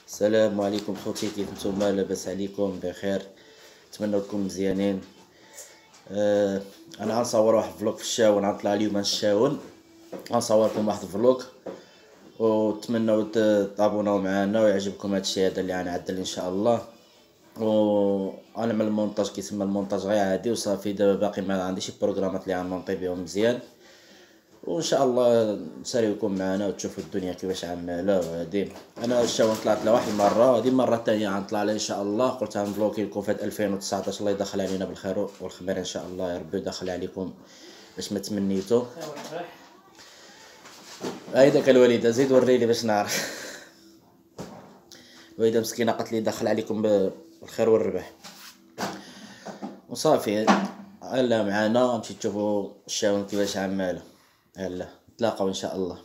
السلام عليكم خوتي، كيف نتوما؟ لاباس عليكم؟ بخير، نتمنى لكم مزيانين. انا غنصور واحد فلوق في الشاون، غنطلع اليوم الشاون، غنصور لكم واحد الفلوق وتمنوا تابوناو معنا ويعجبكم هذا الشيء هذا اللي غنعدل ان شاء الله. وانا من المونتاج كيتسمى المونتاج غير عادي وصافي. دابا باقي ما عنديش شي بروغرامات اللي غنمونطي بهم مزيان، وان شاء الله نساليوكم معنا وتشوفوا الدنيا كيفاش عامله. وهادي انا الشاون طلعت لها واحد المره، هذه المره الثانيه غنطلع لها ان شاء الله. قلت غنفلوكي لكم في 2019، الله يدخل علينا بالخير والخير ان شاء الله، يا ربي يدخل عليكم باش ما تمنيتو. هايداك الوالده زيد وريني باش نعرف. الوالده مسكينه قالت لي دخل عليكم بالخير والربح وصافي. هلا معانا نمشي تشوفوا الشاون كيفاش عامله. هلا نتلاقاو ان شاء الله.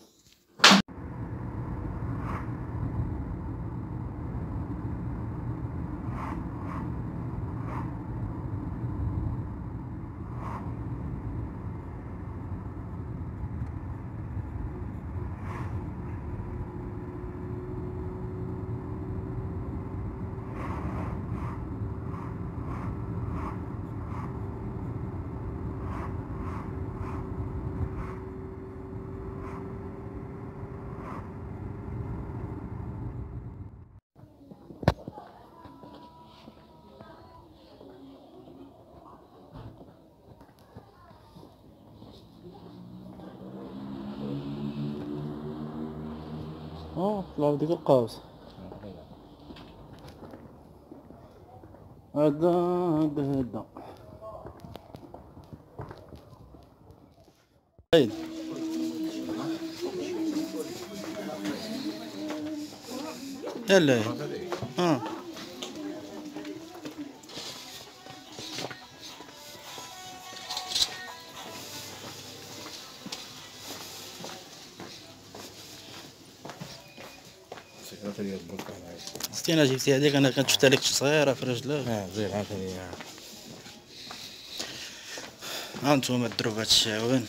طلعوا ديك القوس هدا هيد يلا ستينا جبتي هذيك، انا كنت شفتها لك صغيره في رجلها. زين عافاك. هانتوما الدروب هاد الشاون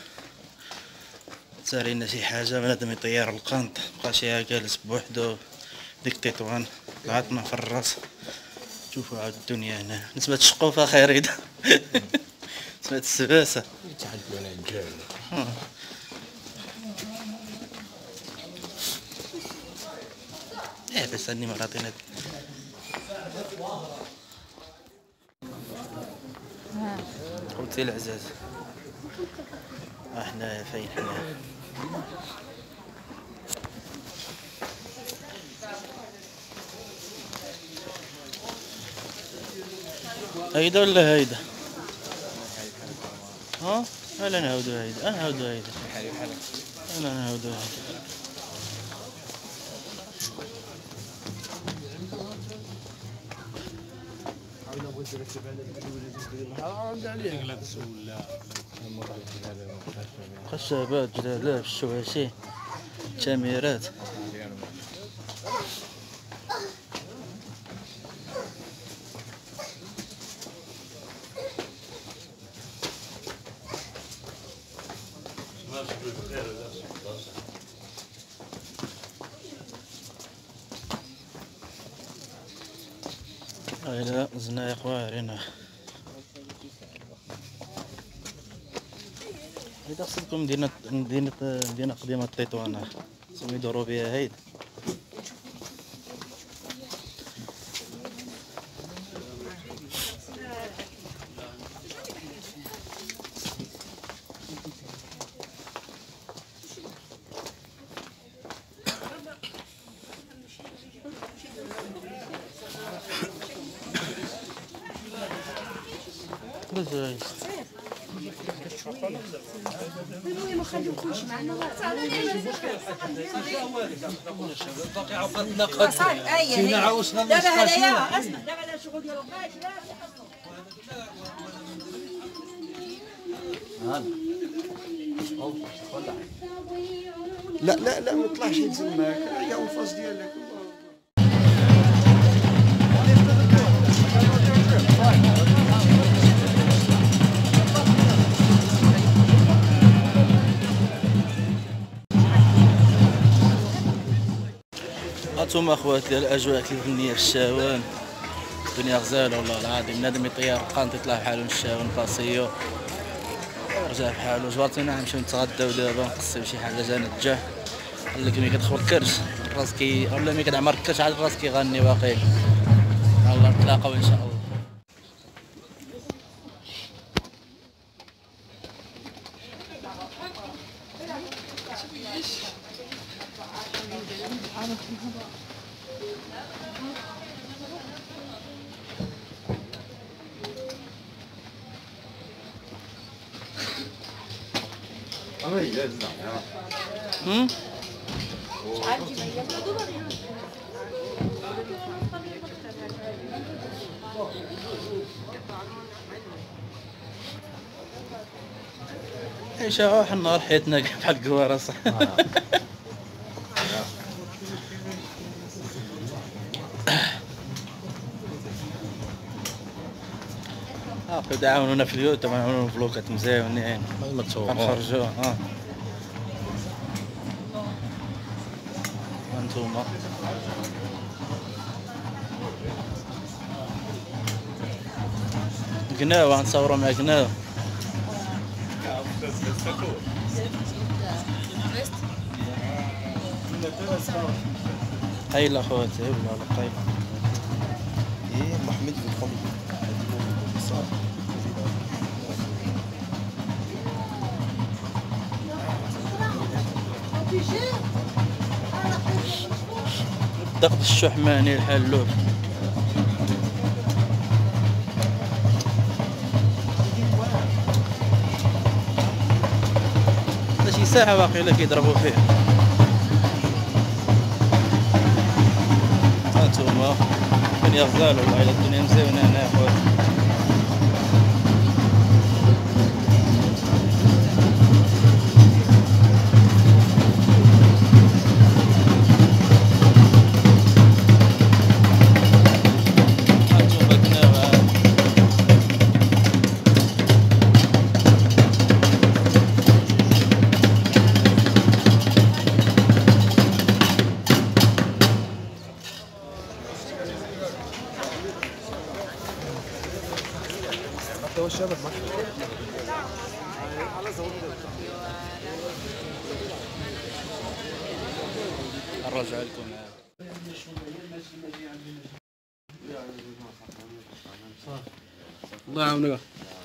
سارينا شي حاجه، بنادم يطير القنط مبقاش جالس بوحدو. ديك التطوان طلعتنا في الراس. شوفوا عاد الدنيا هنا نسمة الشقوفه خريده. نسمة السباسه يتعدوا على الجال. بس اني مراتين خوتي العزاز، احنا فين حنا؟ هيدا ولا هيدا؟ لا نعاودو هيدا، نعاودو هيدا، لا نعاودو هيدا. خشبات، جلالات، الشواشي، تاميرات. هنا زنايق واعر هنا. هيدا خصكم مدينة قديمة تطوان يدورو بها هيدا. بزاف المهم خليو كلشي معنا. باقي عقدنا كنا عاوزنا دابا هنايا اسمع، دابا الشغل ديالو لا ما طلعش يتزماك، يا الفاس ديالك. هانتوما اخواتي الاجواء الفنيه في الشاون، الدنيا غزاله والله العظيم. بنادم يطير قانط يطلع بحالو من الشاون باسيو رجع بحالو. جبرتينا نمشيو نتغداو دابا نقصيو شي حاجه جا نتجه. قال لك ملي كتخبر الكرش راسك ولا ملي كتعمر الكرش عاد راسك كيغني باقي. الله نتلاقاو ان شاء الله. عيشة واحد النهار حياتنا بحال القوارة صح. بدا عاونونا في اليوتيوب، عاونونا في فلوقات مزيانين غنخرجوا. هانتوما قناوة غنصورو مع قناوة. قايلة خواتي ولا قايلة. ايه محمد بن خالد دقت الشحماني الحلوف. شي ساعة باقي كيضربوا فيه. هانتوما الدنيا غزالة والله، إلا الدنيا مزيونة هنا يا خويا. نرجع لكم الله يعاونك.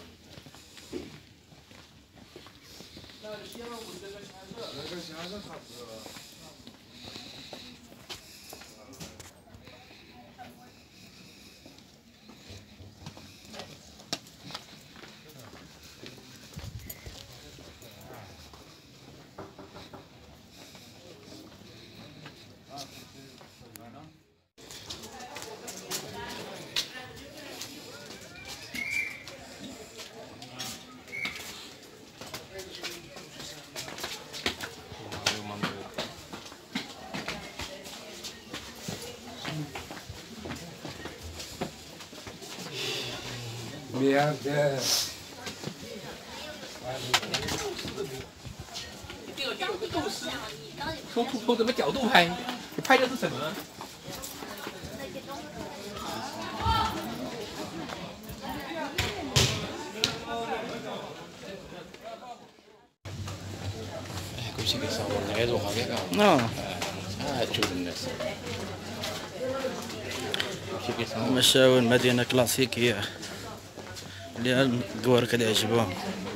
Merde.从什么角度拍？你拍的是什么？كل شيء بيصور غير وخفيف. تشوف الناس. مشاون مدينة كلاسيكية اللي القوار كده يعجبهم.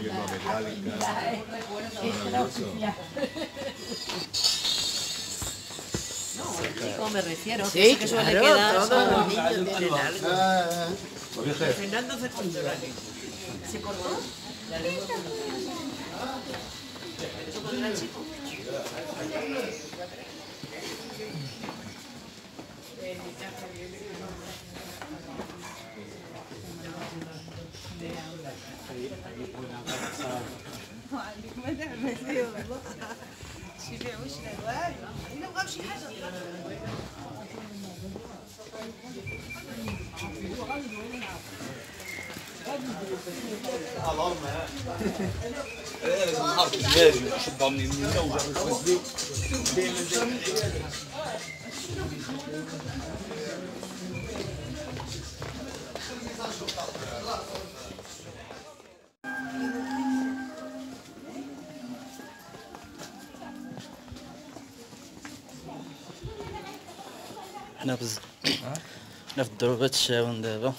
¿Cómo me refiero? Sí, que suele quedar todos los niños tienen algo. Fernando ¿se cortó? ¿Eso contra el chico? ما تعمل فيه والله شي بيعوش الهواي الا بغاو شي حاجه لازم نحطها من اليمين حنا في الدروبة الشاون دابا.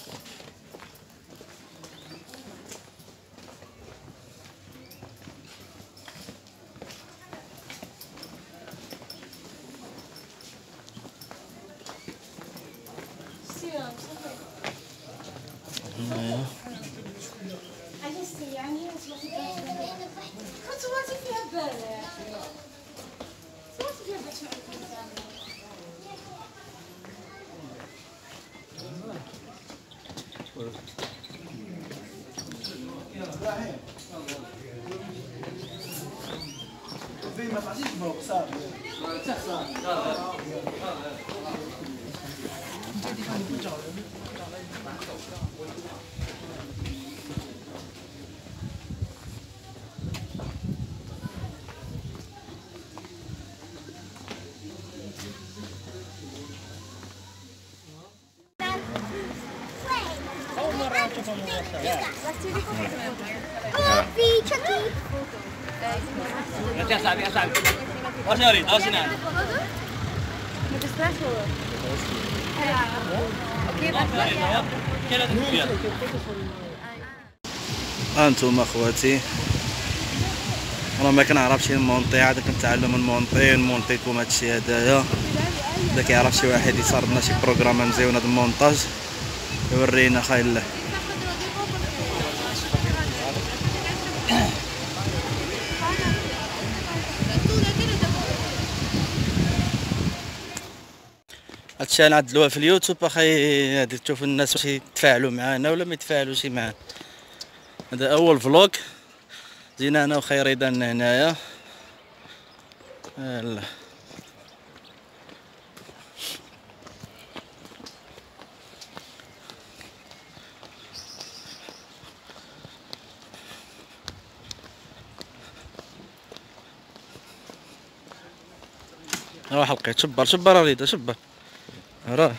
يا صاحبي يا صاحبي واش نريد واش نعمل؟ انتم اخواتي انا ما كنعرفش نمونطي، عاد كنتعلم نمونطيكم هادشي هدايا. اذا كيعرف شي واحد يصرف لنا شي بروغرام مزيونه د المونتاج يورينا خاير له. هادشي غنعدلوها في اليوتيوب اخي، غادي تشوف الناس واش يتفاعلوا معانا ولا ما يتفاعلوش معانا. هذا اول فلوق جينا انا وخيريدة هنايا. يلا راه حلقيت شبر ريدة شبر راه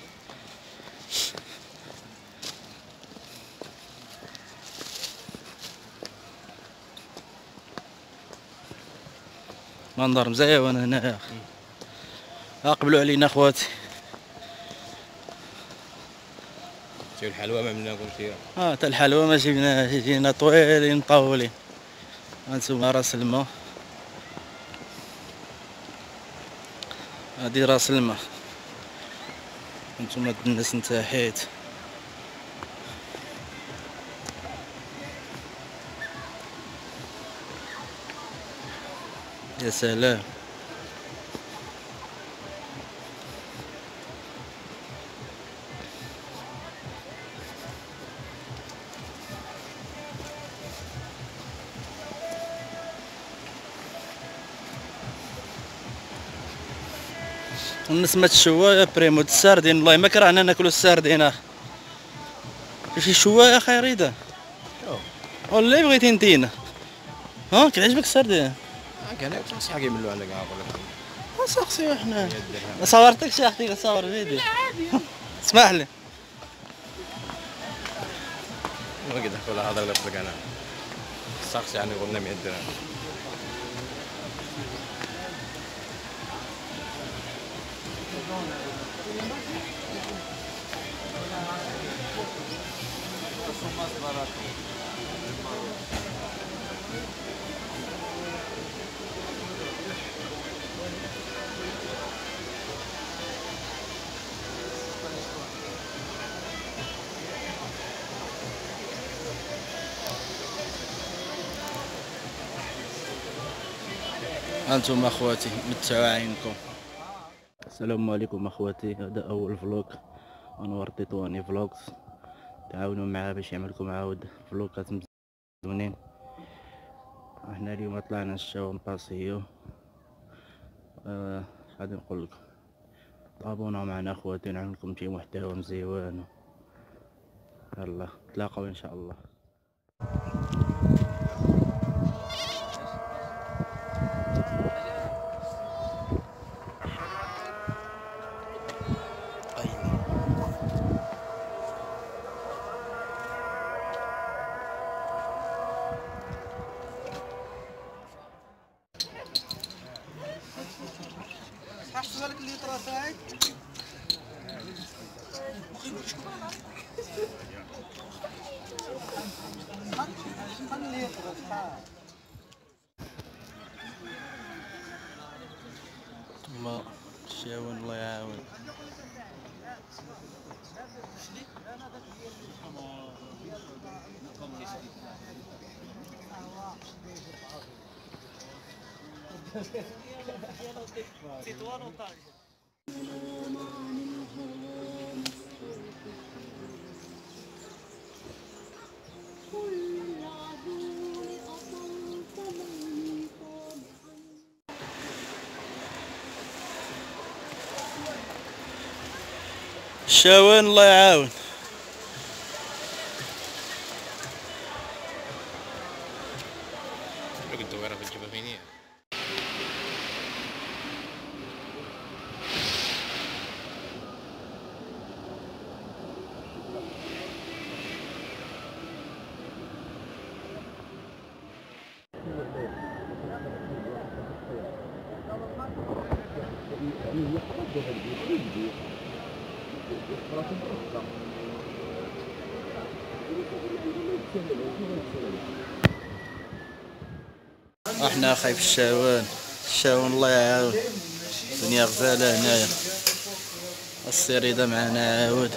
منظر مزيون هنا يا اخي. اقبلوا علينا اخواتي. شوف الحلوى ما عملنا كل شيء. حتى الحلوى ما جبناهاش، جينا طويلين مطولين. هانتوما راس الماء، هادي راس الماء. هانتوما الناس نتاحيت. يا سلام. ونسمة الشوايه بريمو الساردين، والله ما كرهنا ناكلو الساردين اخي. شي شوايه خيريده والله بغيتي نتينا. ها كيعجبك الساردين؟ كان صحاب يملوا على كاع ولا سقسيو حنا. ما صورتكش يا اختي، صور فيديو. اسمح لي. ما قد حكوا هذا ولا في القناه. الشخص يعني قلنا 100 درهم. هانتوما اخواتي متعوا عينكم. السلام عليكم اخواتي، هذا اول فلوق انور تطواني فلوكس. تعاونوا معاه باش يعملكم عاود فلوقات مزيونين. احنا اليوم طلعنا نشاو نباسيو. غادي نقول لكم طابونا معنا اخواتي، نعملكم شي محتوى مزيون. يلا نتلاقاو ان شاء الله. تما الشاون الله يعاون. الشاون الله يعاون. كنت وانا في الجبهه فينيه. احنا خايف الشاون. الشاون الله يعاون. الدنيا غزالة هنايا. السريدة معنا عاود.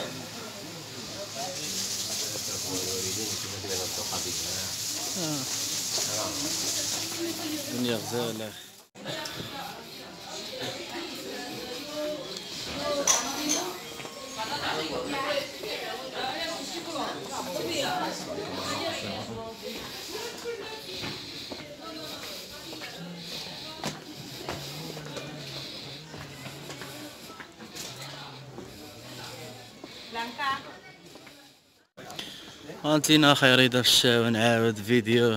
الدنيا غزالة. انتينا خيريدة في الشاون عاود فيديو.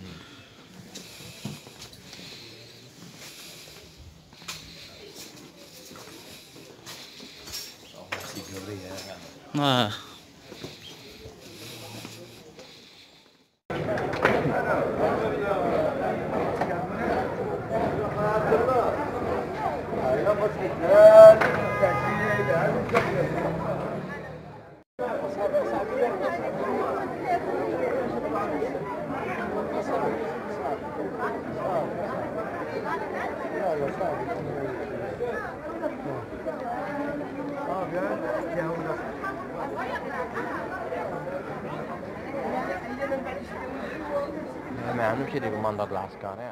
ما عندهمش هذيك المنظر العسكري.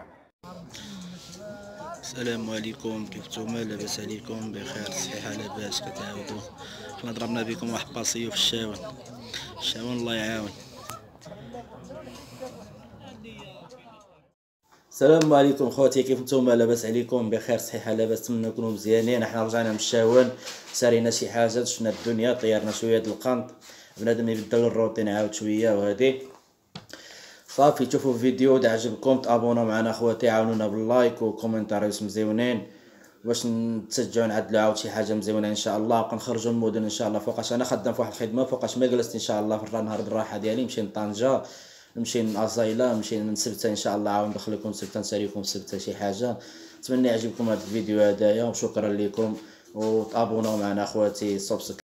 السلام عليكم، كيف نتوما؟ لاباس عليكم؟ بخير صحيحه لاباس؟ كتعاودوا. حنا ضربنا بكم واحد باسيو في الشاون. الشاون الله يعاون. السلام عليكم خواتي، كيف نتوما؟ لاباس عليكم؟ بخير صحيحه لاباس؟ نتمنى تكونوا مزيانين. احنا رجعنا من الشاون، سارينا شي حاجه، شفنا الدنيا، طيرنا شويه د القنط، بنادم يبدل الروتين عاود شويه وهادي صافي. تشوفوا الفيديو اذا عجبكم تابوناو معنا خواتي، عاونونا باللايك وكومنتاريوس مزيونين باش نتشجعوا نعدلوا عاود شي حاجه مزيونه ان شاء الله. كنخرجوا المدن ان شاء الله، فوقاش انا خدام في واحد الخدمه، فوقاش ما جلست ان شاء الله في نهار الراحه ديالي نمشي لطنجه، نمشي لأصايله، نمشي لسبته ان شاء الله. عاود ندخل لكم سبته، نساليكم سبته شي حاجه. نتمنى يعجبكم هذا الفيديو هدايا، وشكرا لكم وتابوناو معنا خواتي.